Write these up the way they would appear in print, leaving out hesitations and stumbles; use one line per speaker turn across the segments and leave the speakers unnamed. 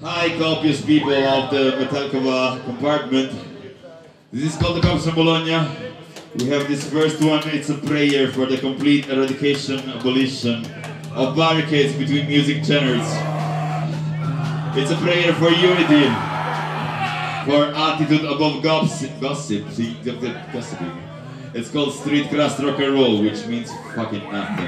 Hi, copious people of the Metalcova compartment. This is called the Cops from Bologna. We have this first one. It's a prayer for the complete eradication, abolition of barricades between music genres. It's a prayer for unity, for attitude above gossiping. It's called Street Crust Rock and Roll, which means fucking nothing.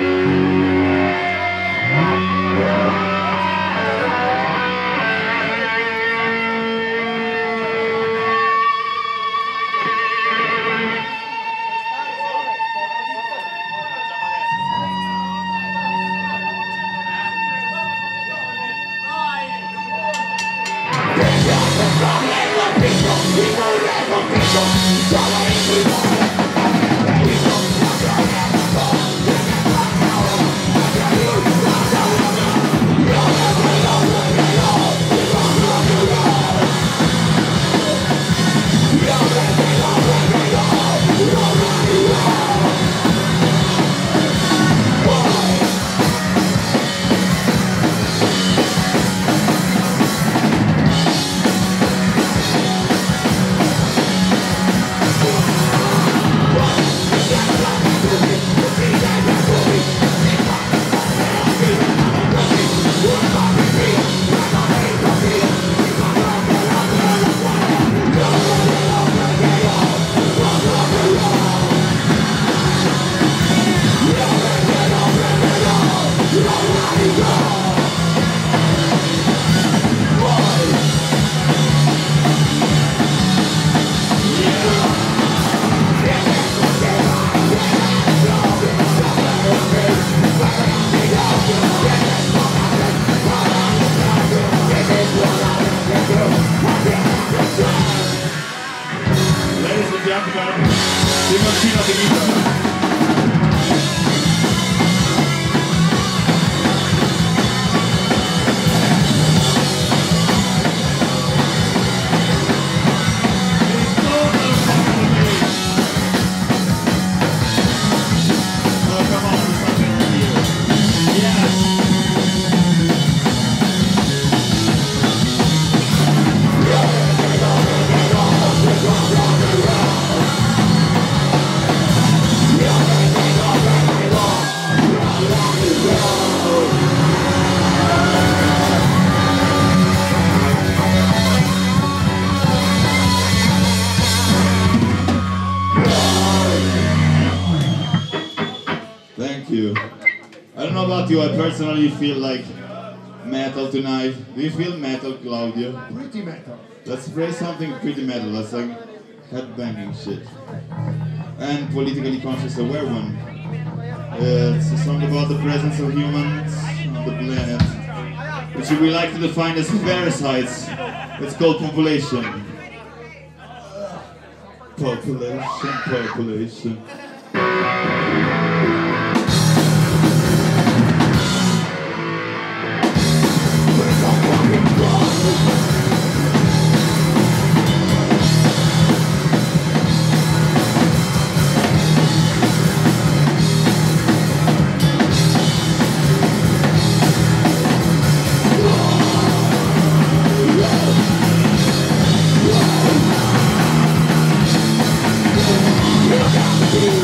I personally feel like metal tonight. Do you feel metal, Claudio?
Pretty metal.
Let's play something pretty metal. Let's like headbanging shit. And politically conscious aware one. It's a song about the presence of humans on the planet, which we like to define as parasites. It's called population. Population.
Yeah.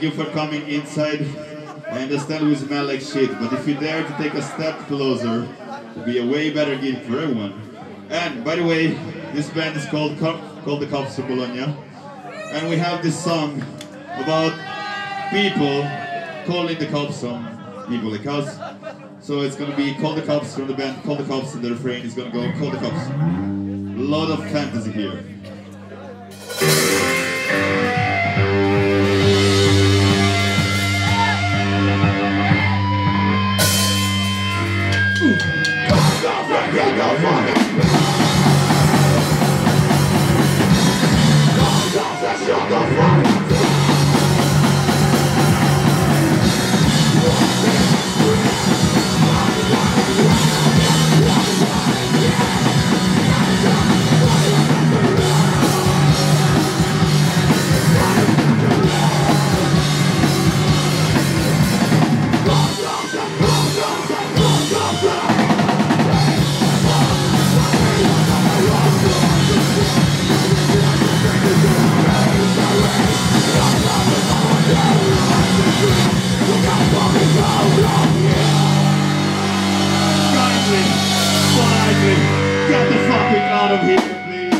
you for coming inside. I understand we smell like shit, but if you dare to take a step closer, it'll be a way better gift for everyone. And by the way, this band is called the Cops of Bologna, and we have this song about people calling the cops on people like us. So it's gonna be Call the Cops from the band Call the Cops, and the refrain is gonna go Call the Cops. A lot of fantasy here. Get the fucking out of here, please.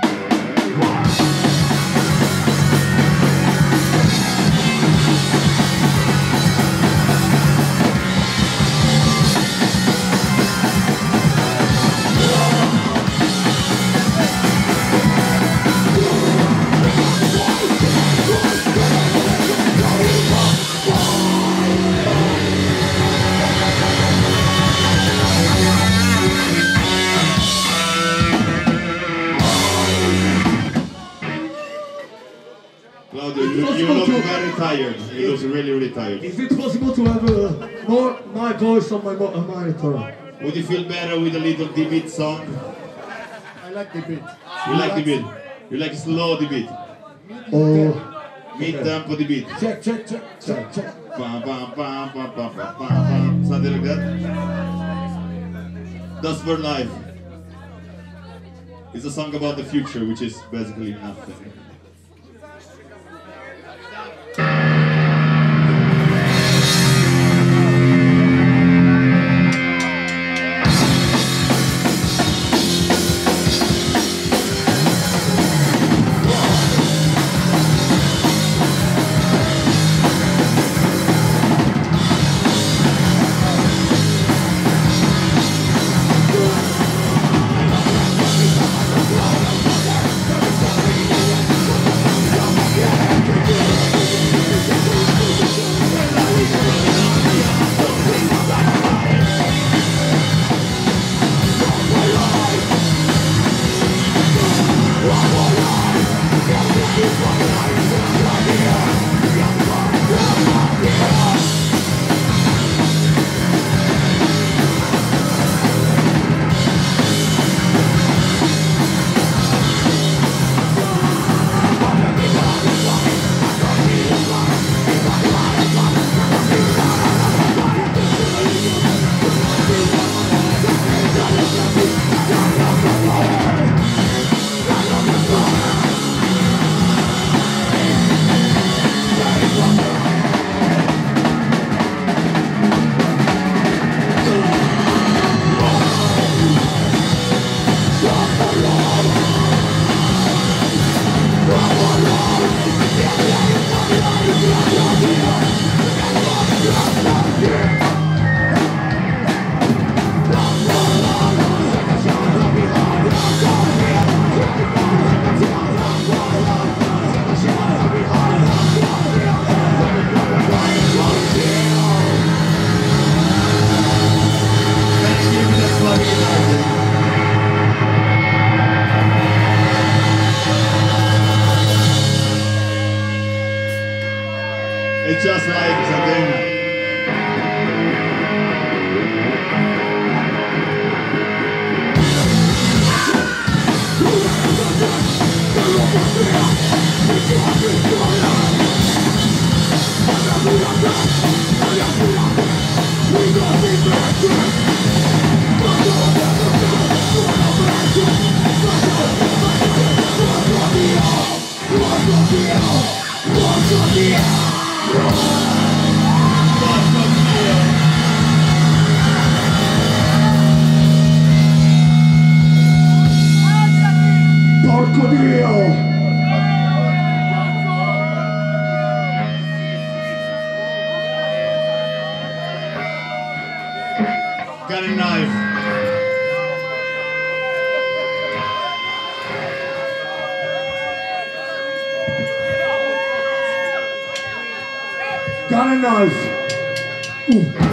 Claudio, you look very tired. You look really, really tired.
Is it possible to have more my voice on my monitor?
Would you feel better with a little D-beat song?
I like the beat.
You like the beat? You like slow D-beat?
Oh,
Mid-tempo D-beat?
check.
Bam, bam, bam, bam, bam, bam, bam. Something like that? Dust for Life. It's a song about the future, which is basically nothing. It's just like something. Gunning Knife.
Gunning Knife. Ooh.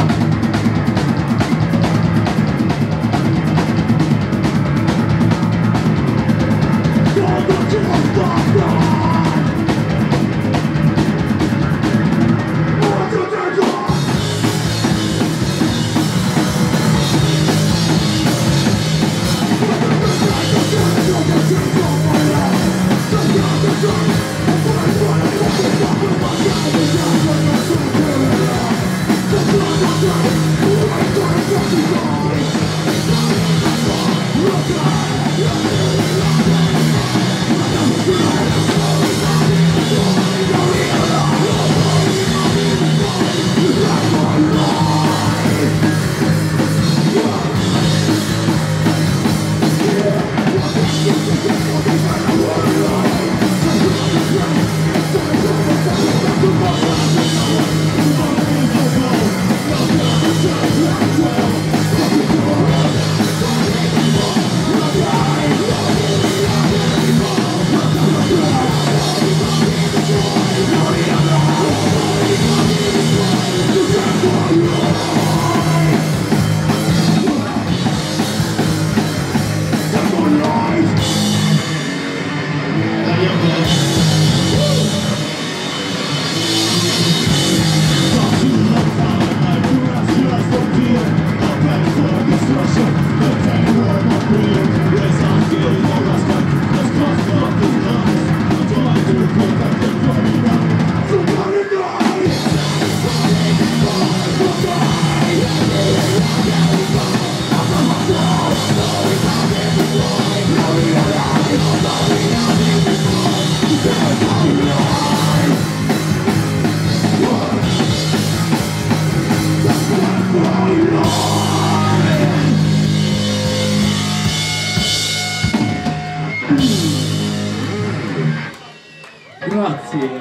Grazie.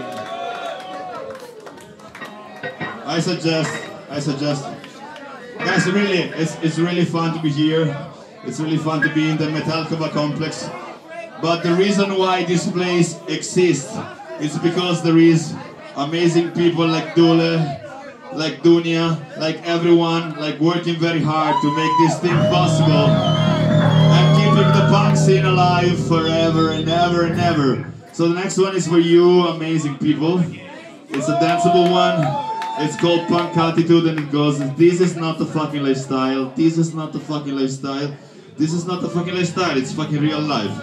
I suggest, guys, really, it's really fun to be here. It's really fun to be in the Metalkova complex. But the reason why this place exists is because there is amazing people like Dule, like Dunia, like everyone, like working very hard to make this thing possible and keeping the punk scene alive forever and ever and ever. So the next one is for you, amazing people. It's a danceable one. It's called Punk Attitude, and it goes, this is not the fucking lifestyle, this is not the fucking lifestyle, this is not the fucking lifestyle, it's fucking real life.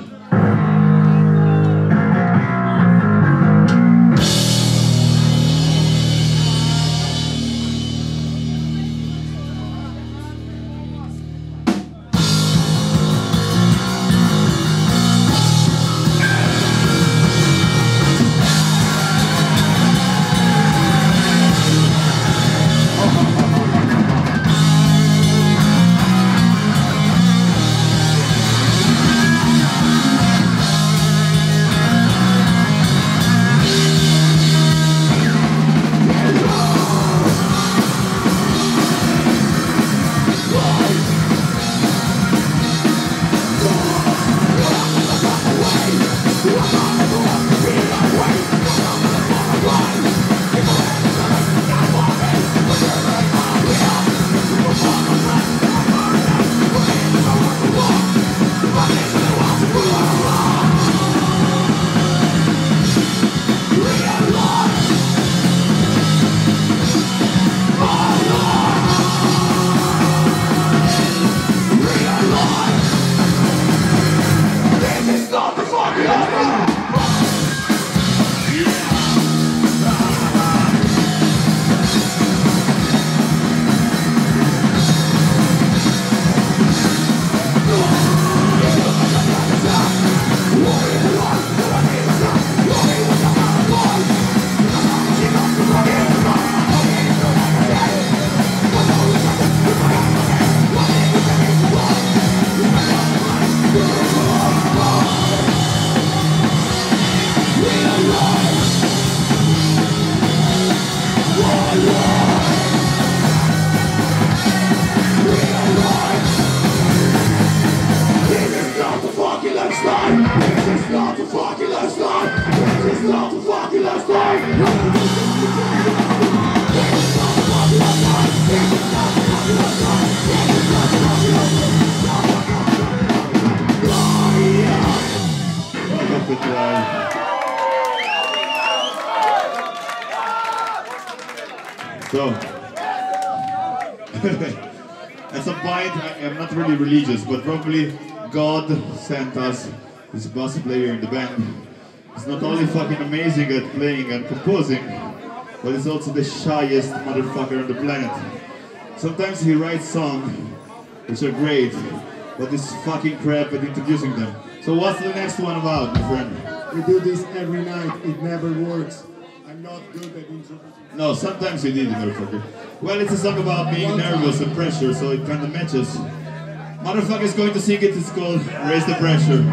At some point, I'm not really religious, but probably God sent us this bass player in the band. He's not only fucking amazing at playing and composing, but he's also the shyest motherfucker on the planet. Sometimes he writes songs which are great, but he's fucking crap at introducing them. So what's the next one about, my friend?
We do this every night, it never works. I'm not good at introducing.
No, sometimes you did, motherfucker. Well, it's a song about being nervous and pressure, so it kind of matches. Motherfucker's going to sing it, it's called Raise the Pressure.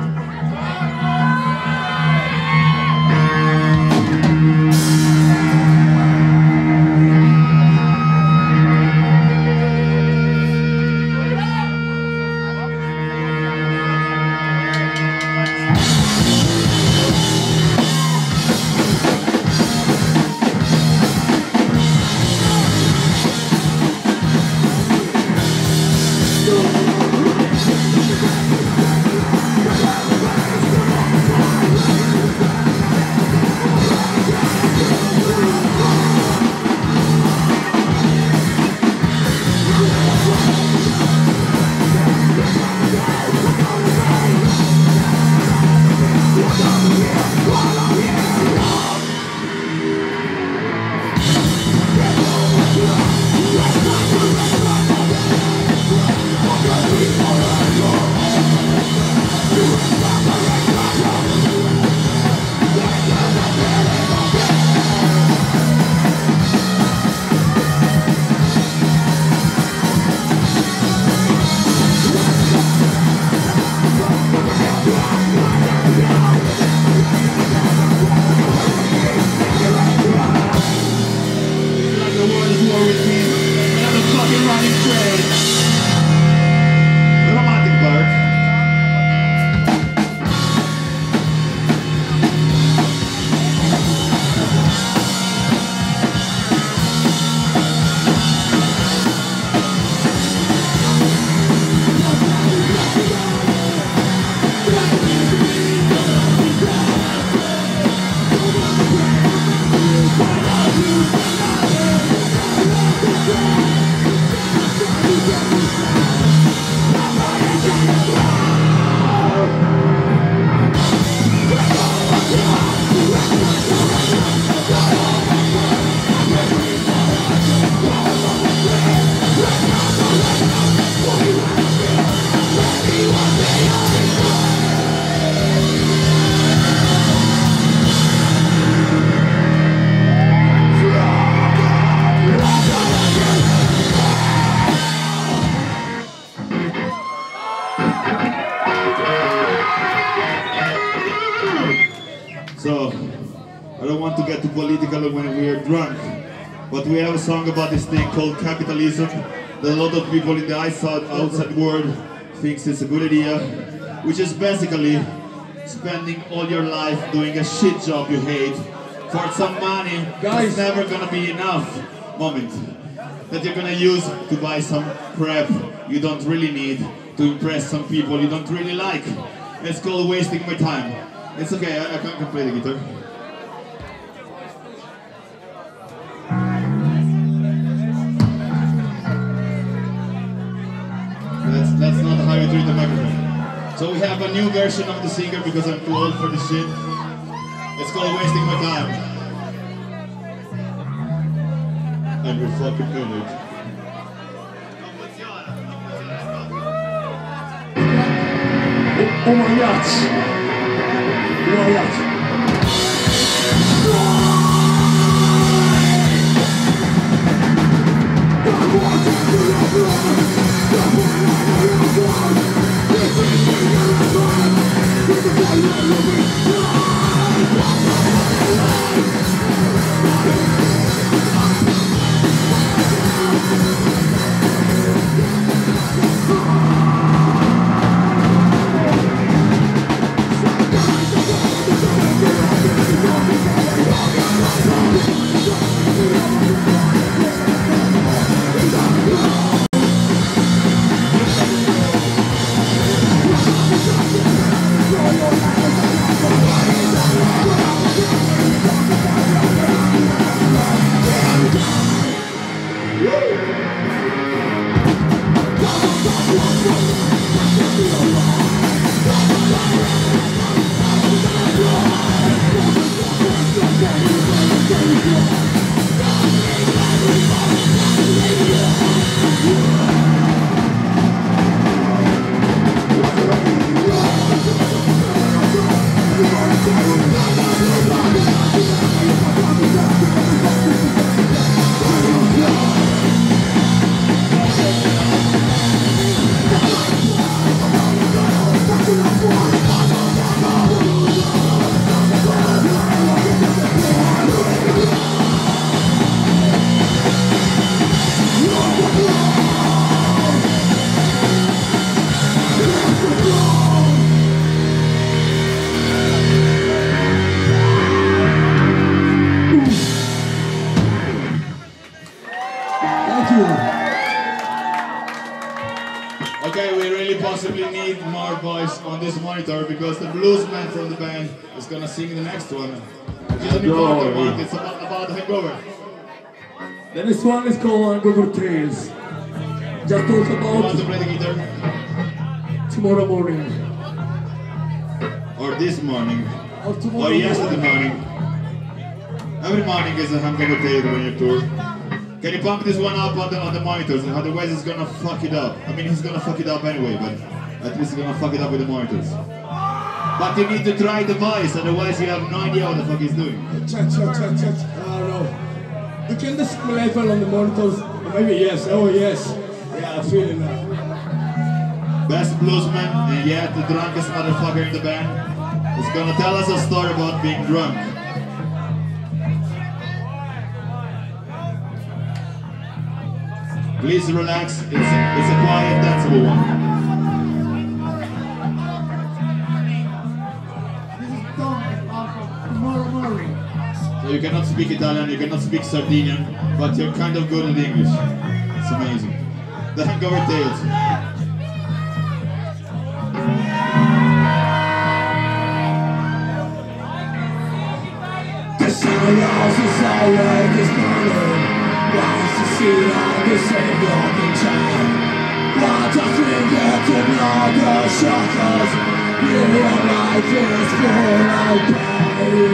So, I don't want to get too political when we are drunk, but we have a song about this thing called capitalism that a lot of people in the outside world thinks it's a good idea, which is basically spending all your life doing a shit job you hate for some money that's never gonna be enough moment that you're gonna use to buy some crap you don't really need to impress some people you don't really like. It's called wasting my time. It's okay, I can play the guitar. That's not how you treat the microphone. So we have a new version of the singer because I'm too old for this shit. It's called Wasting My Time. And we're fucking doing it.
Oh my God!
Okay, we really possibly need more voice on this monitor because the bluesman from the band is gonna sing the next one. Which is an important one, it's about Hangover.
The next one is called Hangover Tales. Just talk
You want
about
to play the guitar?
tomorrow morning.
Or this morning?
Or tomorrow
Or yesterday
morning.
morning? Every morning is a Hangover Tale when you tour. Can you pump this one up on the monitors? Otherwise it's gonna fuck it up. I mean, he's gonna fuck it up anyway, but at least he's gonna fuck it up with the monitors. But you need to try the voice, otherwise you have no idea what the fuck he's doing.
Chat. I don't know. You can the level on the monitors. Maybe yes. Oh yes. Yeah, I'm feeling that.
Best bluesman and yet the drunkest motherfucker in the band is gonna tell us a story about being drunk. Please relax, it's a quiet, danceable one.
This is Tom tomorrow morning.
So you cannot speak Italian, you cannot speak Sardinian, but you're kind of good at English. It's amazing. The Hangover Tales.
The silence is always burning. Once you see all the same broken child, what does we get to know the shackles? Your life is full of pain.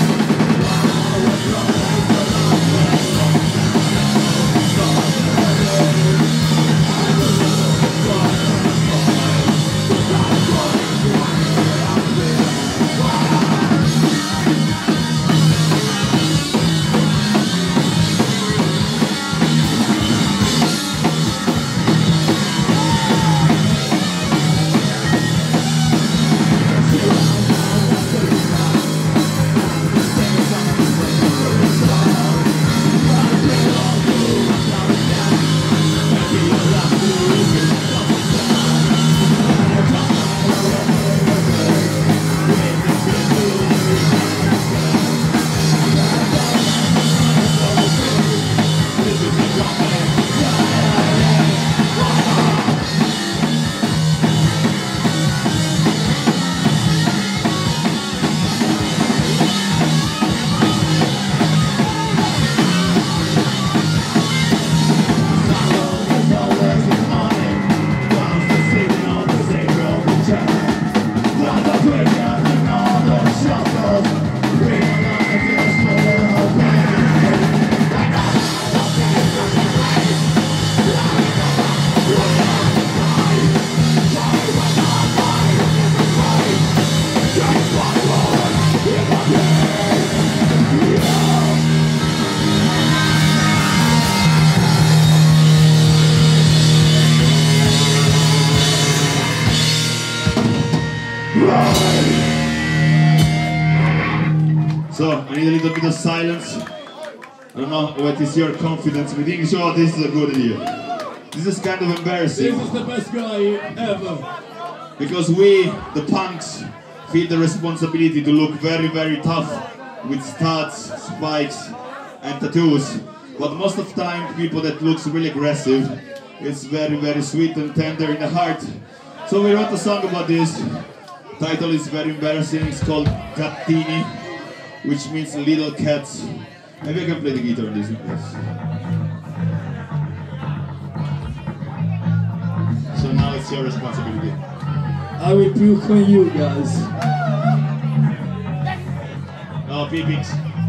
So, I need a little bit of silence. I don't know what is your confidence with English. Oh, this is a good idea. This is kind of embarrassing.
This is the best guy ever.
Because we, the punks, feel the responsibility to look very, very tough with studs, spikes and tattoos. But most of the time, people that looks really aggressive, it's very, very sweet and tender in the heart. So we wrote a song about this. Title is very embarrassing. It's called Gattini, which means little cats. Maybe I can play the guitar on this one. Yes. So now it's it's your responsibility.
I will puke on you guys.
No, peepings.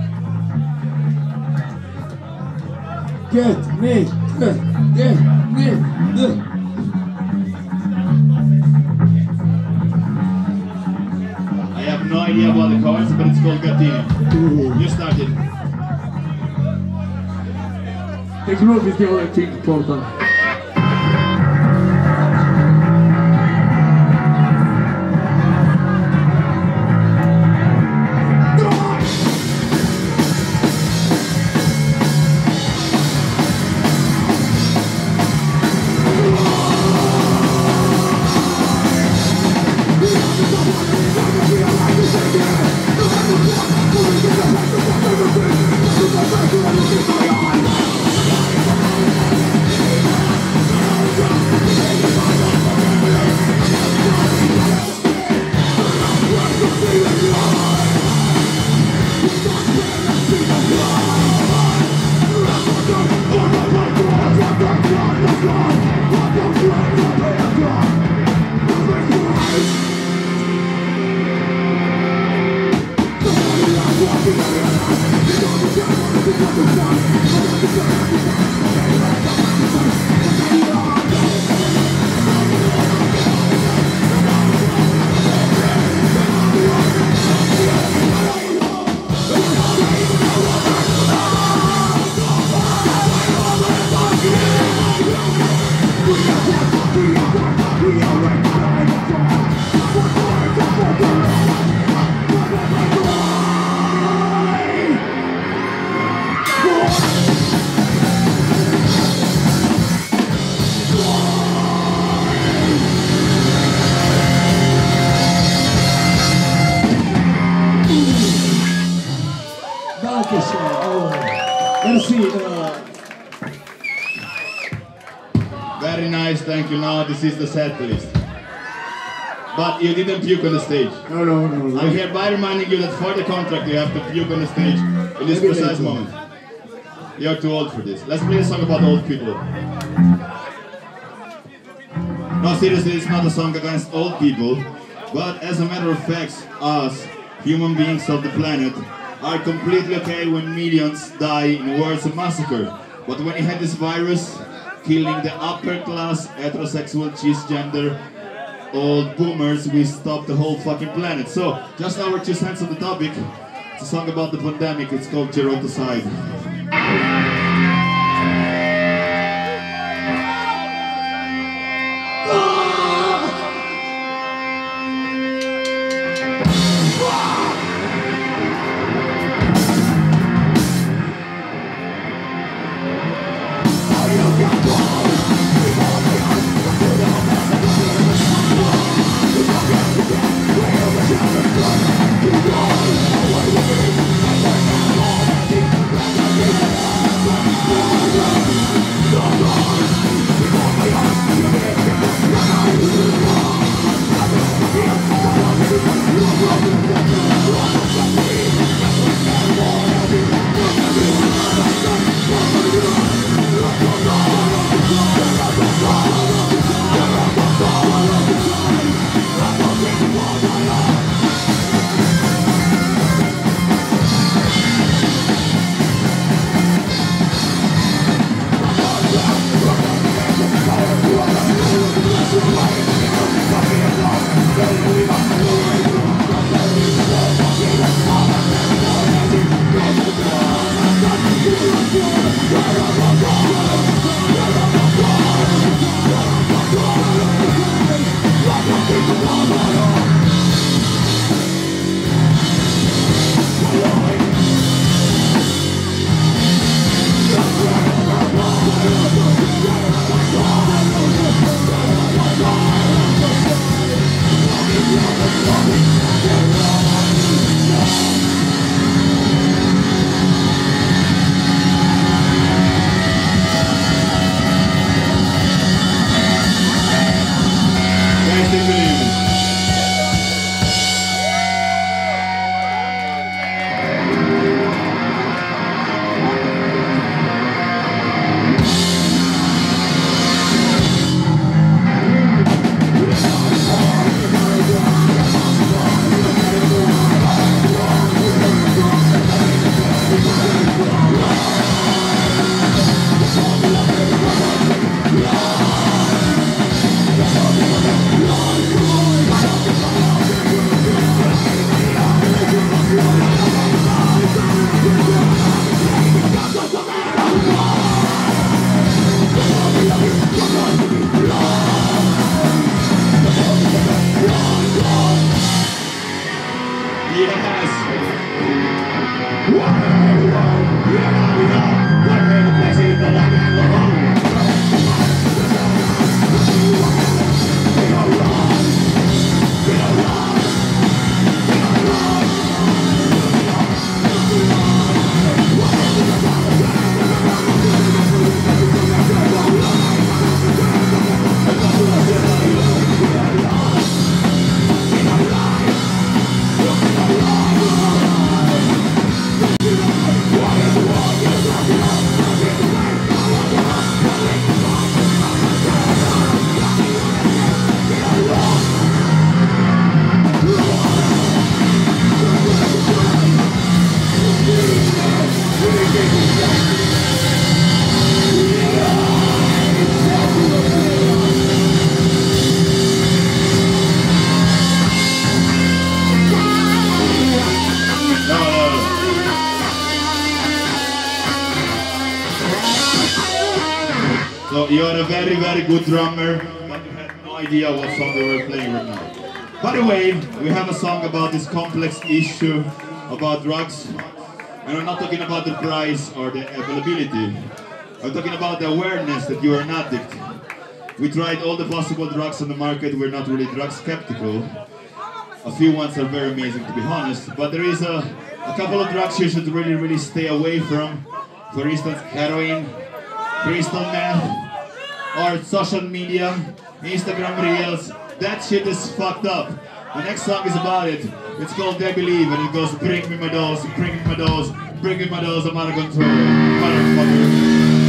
Get me.
I have no idea about the cards, but it's called Gattini. You started.
The group is the only thing important.
Very nice, thank you. Now this is the set list. But you didn't puke on the stage.
No.
I'm hereby reminding you that for the contract you have to puke on the stage in this precise moment. You're too old for this. Let's play a song about old people. No, seriously, it's not a song against old people. But as a matter of fact, us, human beings of the planet, are completely okay when millions die in wars and massacre. But when you had this virus killing the upper class, heterosexual, cisgender, old boomers, we stopped the whole fucking planet. So, just our 2 cents on the topic. It's a song about the pandemic. It's called Gerontocide. very good drummer, but we had no idea what song they were playing right now. By the way, we have a song about this complex issue about drugs, and I'm not talking about the price or the availability. I'm talking about the awareness that you are an addict. We tried all the possible drugs on the market. We're not really drug skeptical. A few ones are very amazing, to be honest, but there is a couple of drugs you should really stay away from. For instance, heroin, crystal meth, or social media, Instagram reels. That shit is fucked up. The next song is about it. It's called I Believe, and it goes, bring me my dolls, bring me my dolls, bring me my dolls, I'm out of control, motherfucker.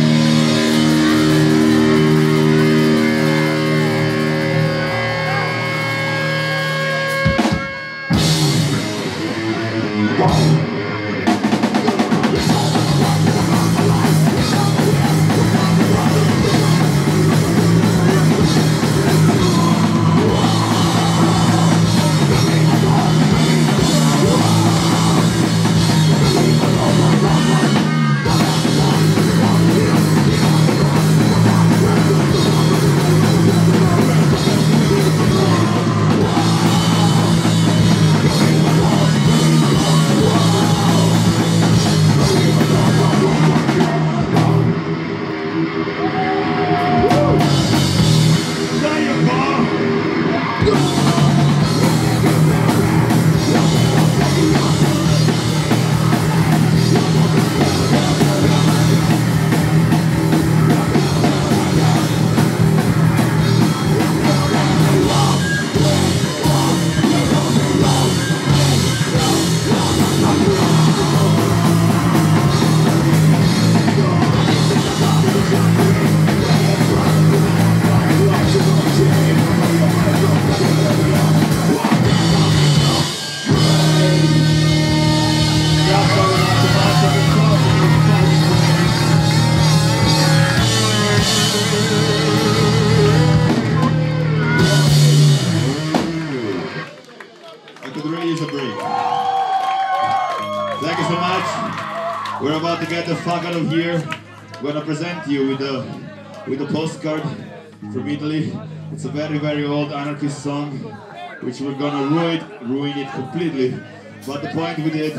We're about to get the fuck out of here. We're gonna present you with a postcard from Italy. It's a very old anarchist song, which we're gonna ruin it completely. But the point with it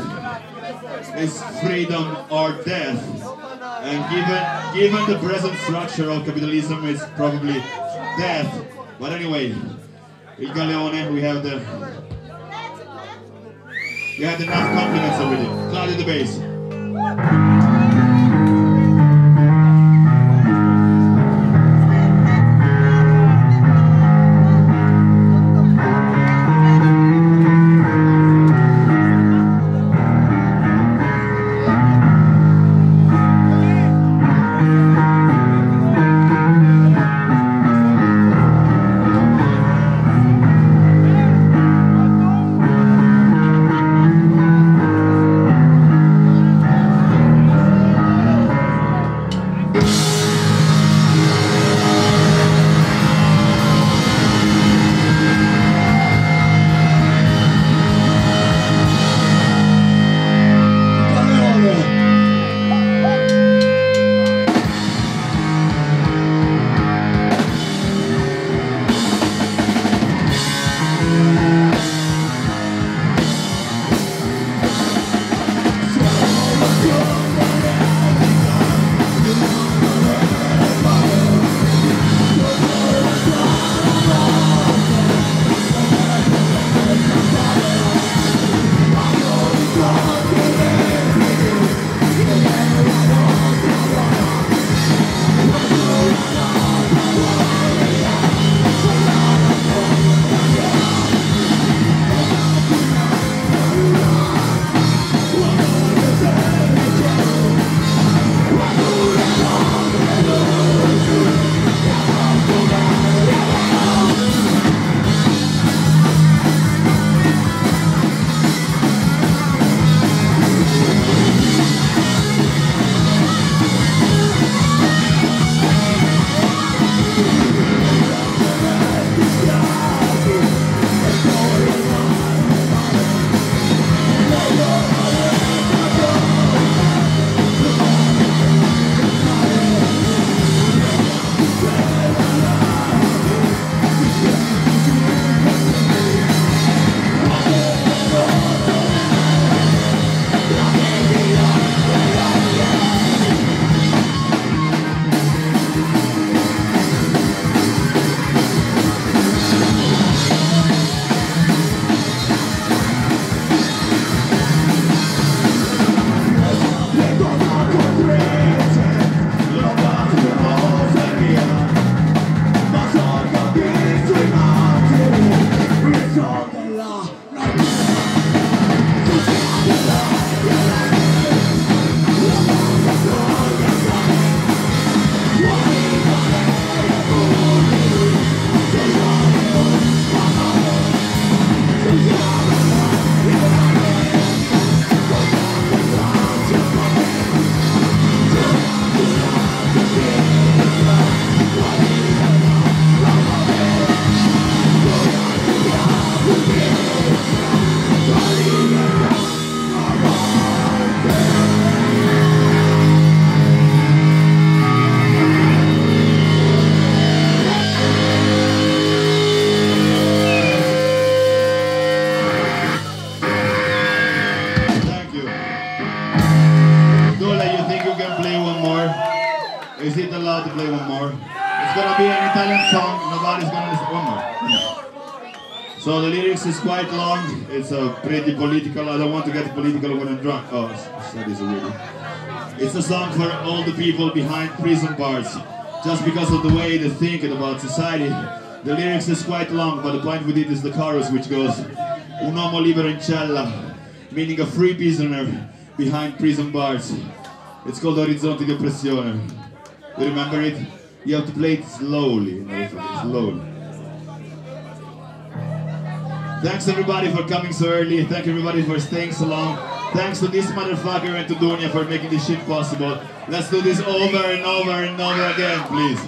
is freedom or death. And given the present structure of capitalism, it's probably death. But anyway, Il Galeone, we had enough compliments already. Claudio the bass. gonna be an Italian song. Nobody's gonna listen. One more. So the lyrics is quite long. It's pretty political. I don't want to get political when I'm drunk. Oh, that is really. It's a song for all the people behind prison bars. Just because of the way they think about society. The lyrics is quite long, but the point with it is the chorus, which goes Un uomo libero in cella, meaning a free prisoner behind prison bars. It's called Orizzonti di Oppressione. You remember it? You have to play it slowly, slowly. Thanks everybody for coming so early. Thank everybody for staying so long. Thanks to this motherfucker and to Dunya for making this shit possible. Let's do this over and over and over again, please.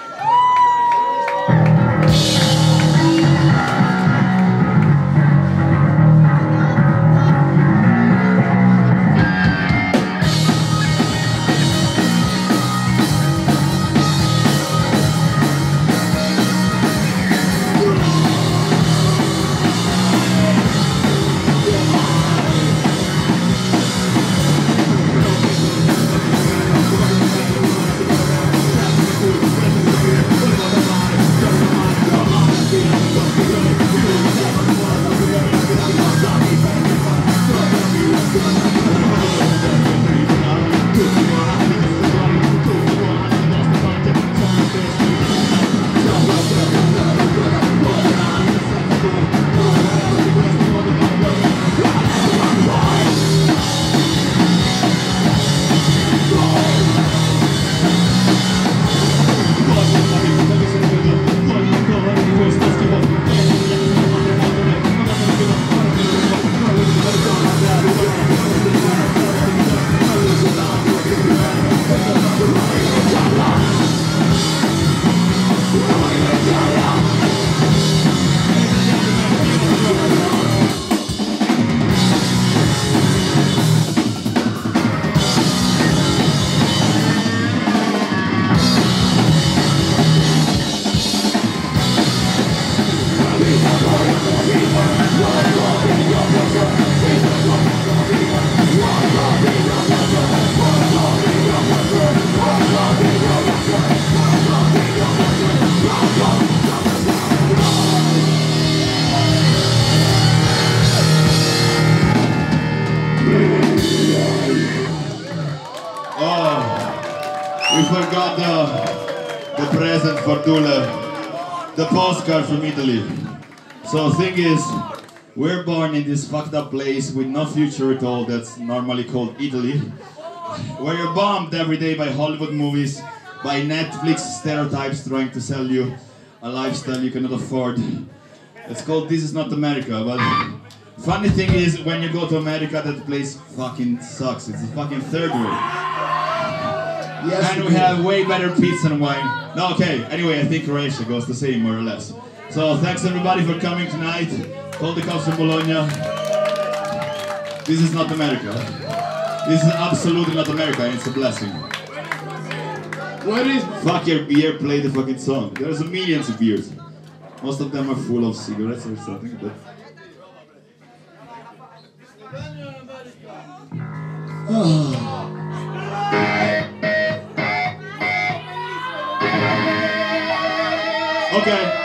The present for Dule, the postcard from Italy. So the thing is, we're born in this fucked up place with no future at all that's normally called Italy, where you're bombed every day by Hollywood movies, by Netflix stereotypes trying to sell you a lifestyle you cannot afford. It's called This Is Not America, but funny thing is, when you go to America, that place fucking sucks. It's a fucking third rate. Yes, and we have way better pizza and wine. No, okay, anyway, I think Croatia goes the same, more or less. So thanks everybody for coming tonight. Call the cops from Bologna. This is not America. This is absolutely not America, and it's a blessing.
What is...
Fuck your beer, play the fucking song. There's millions of beers. Most of them are full of cigarettes or something, but... Okay.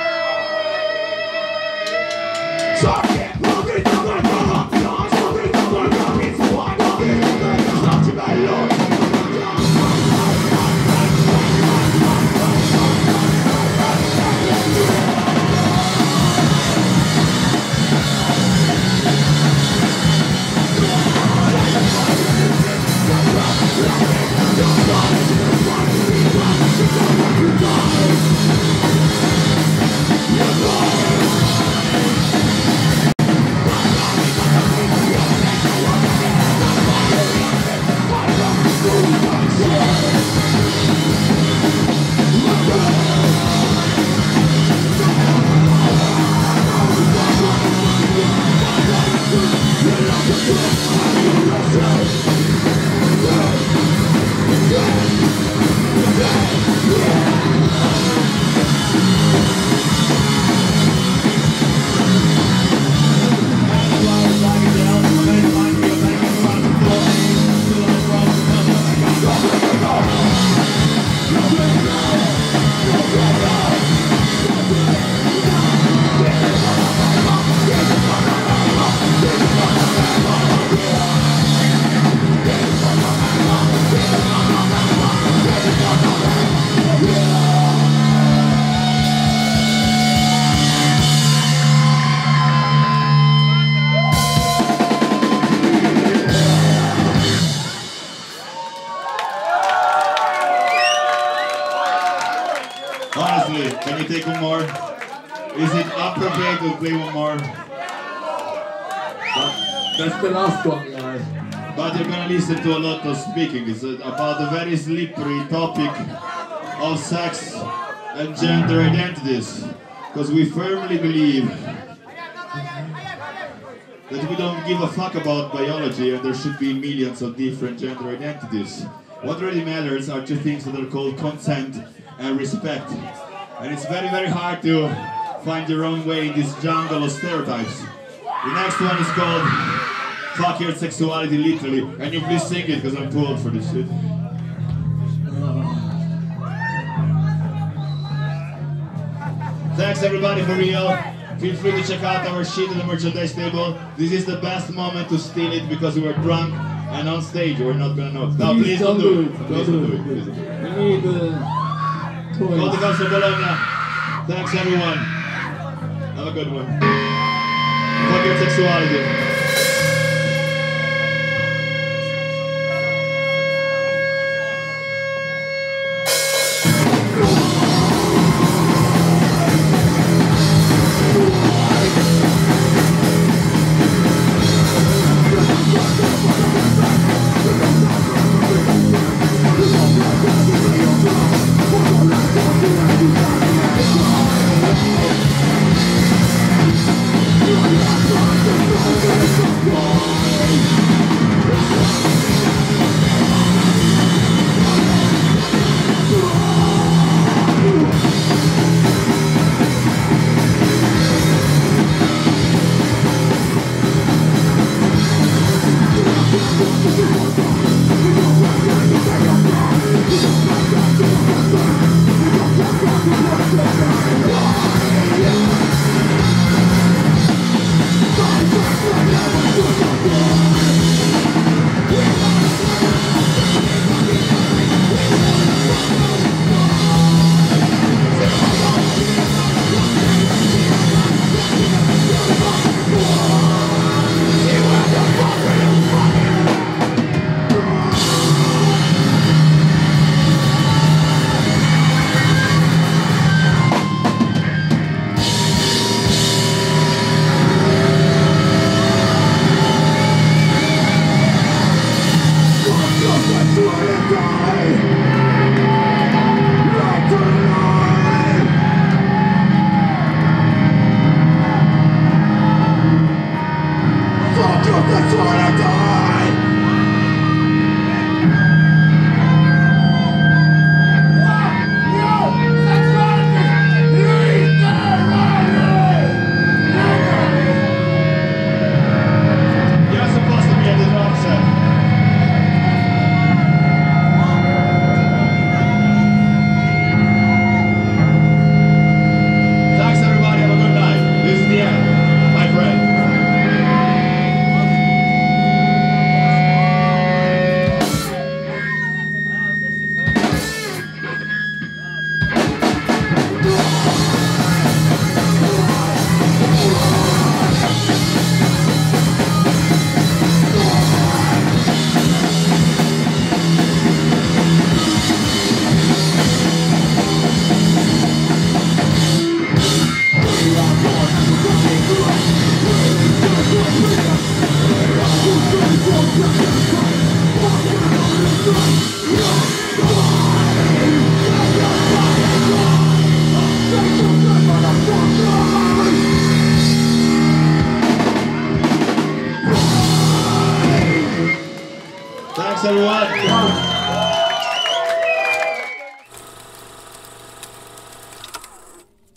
take one more? Is it appropriate to play one more?
That's the last one, guys.
But you're gonna listen to a lot of speaking. It's about the very slippery topic of sex and gender identities. Because we firmly believe that we don't give a fuck about biology and there should be millions of different gender identities. What really matters are two things that are called consent and respect. And it's very, very hard to find your own way in this jungle of stereotypes. The next one is called Fuck Your Sexuality Literally. And you please sing it because I'm too old for this shit. Thanks everybody for real. Feel free to check out our shit at the merchandise table. This is the best moment to steal it because we were drunk and on stage. We're not gonna know. No, please don't do it. Please don't do it. Please don't do it.
We need toys.
Call the Cops of Bologna. Thanks everyone. Have a good one. Fuck your sexuality.